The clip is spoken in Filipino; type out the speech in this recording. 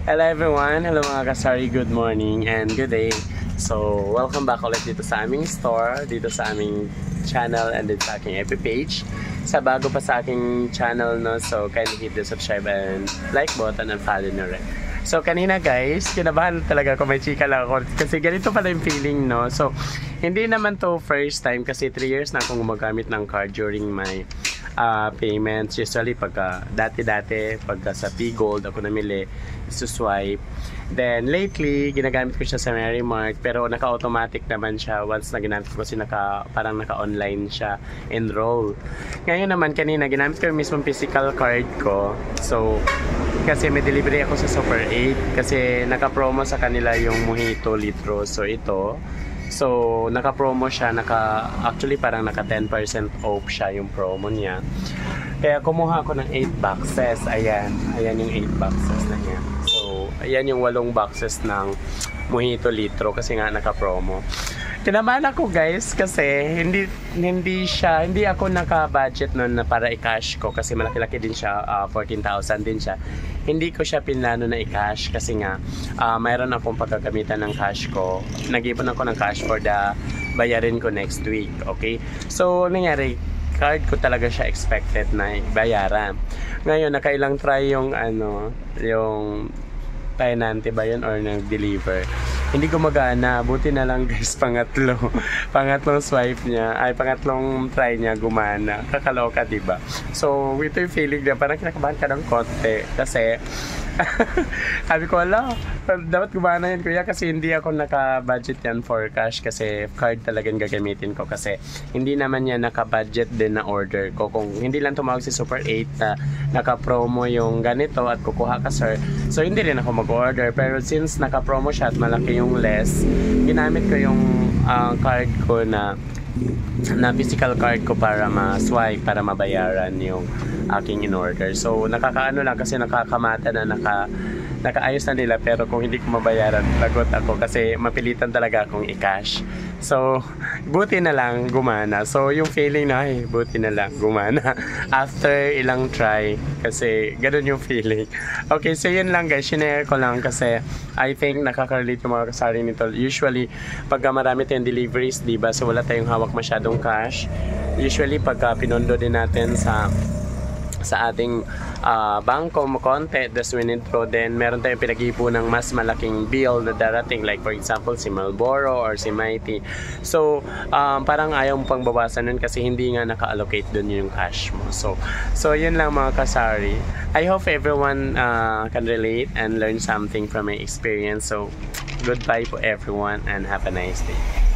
Hello everyone! Hello mga kasari, good morning and good day. So, welcome back ulit dito sa aming store, dito sa aming channel and dito sa aking FB page. Sa bago pa sa aking channel, no, so kindly hit the subscribe and like button and follow nyo rin. So, kanina guys, kinabahan talaga ako, may chika lang ako kasi ganito pala yung feeling, no. So, hindi naman to first time kasi 3 years na akong gumagamit ng card during my payments. Usually pagka dati pagka sa P-Gold ako namili is to swipe. Then lately ginagamit ko siya sa Merrymark pero naka-automatic naman siya once na ginamit ko kasi parang naka-online siya enroll. Ngayon naman kanina ginamit ko yung mismong physical card ko. So kasi may delivery ako sa Super 8 kasi naka-promo sa kanila yung Mojito litro. So ito naka-promo siya, actually parang naka 10% off siya yung promo niya. Kaya kumuha ako ng 8 boxes. Ayan yung 8 boxes na niya. So, ayan yung 8 boxes ng Mojito litro kasi nga naka-promo. Tinamaan ako guys kasi hindi ako naka-budget noon na para i-cash ko kasi malaki-laki din siya, 14,000 din siya. Hindi ko siya pinlano na i-cash kasi nga mayroon akong pagkagamitan ng cash ko. Nag-ipon ako ng cash for the bayarin ko next week, okay? So, nangyari, card ko talaga siya expected na bayaran. Ngayon, nakailang try yung yung Painante ba yun or nag-deliver. Hindi gumagana. Buti na lang guys, pangatlong swipe niya, pangatlong try niya gumana. Kakaloka, diba? So, ito yung feeling niya. Parang kinakabahan ka ng konti. Kasi, sabi ko, dapat gumana yan kuya kasi hindi ako naka-budget yan for cash kasi card talagang gagamitin ko kasi hindi naman yan naka-budget din na order ko. Kung hindi lang tumawag si Super 8 na naka-promo yung ganito at kukuha ka sir, so hindi rin ako mag-order. Pero since naka-promo siya at malaki yung less, ginamit ko yung card ko na physical card ko para ma-swipe, para mabayaran yung aking in-order. So, nakakaano lang kasi nakakamata na nakaayos na nila pero kung hindi ko mabayaran, lagot ako kasi mapilitan talaga akong i-cash. So, buti na lang gumana. So, yung feeling na, buti na lang gumana after ilang try kasi ganun yung feeling. Okay, so yun lang guys, sinare ko lang kasi I think nakaka-relate yung mga kasari nito. Usually, pagka marami tayong deliveries, diba? So, wala tayong hawak masyadong cash. Usually, pagka pinondo din natin sa ating bangko mo konti, that's when intro, then meron tayong pinag-ipo ng mas malaking bill na darating, like for example si Marlboro or si Mighty. So parang ayaw mo pang bawasan nun kasi hindi nga naka-allocate dun yung cash mo. So yun lang mga kasari. I hope everyone can relate and learn something from my experience. So goodbye po everyone and have a nice day.